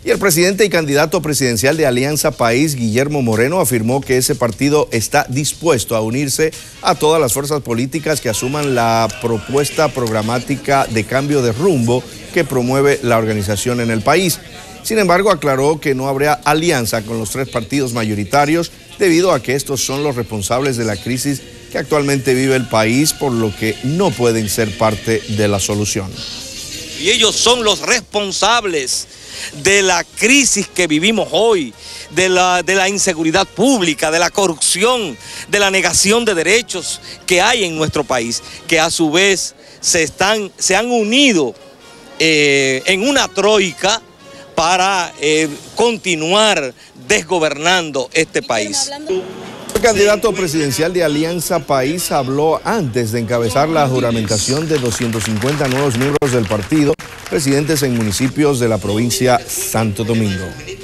Y el presidente y candidato presidencial de Alianza País, Guillermo Moreno, afirmó que ese partido está dispuesto a unirse a todas las fuerzas políticas que asuman la propuesta programática de cambio de rumbo que promueve la organización en el país. Sin embargo, aclaró que no habrá alianza con los tres partidos mayoritarios debido a que estos son los responsables de la crisis que actualmente vive el país, por lo que no pueden ser parte de la solución. Y ellos son los responsables de la crisis que vivimos hoy, de la inseguridad pública, de la corrupción, de la negación de derechos que hay en nuestro país, que a su vez se han unido en una troika para continuar desgobernando este país. El candidato presidencial de Alianza País habló antes de encabezar la juramentación de 250 nuevos miembros del partido, residentes en municipios de la provincia Santo Domingo.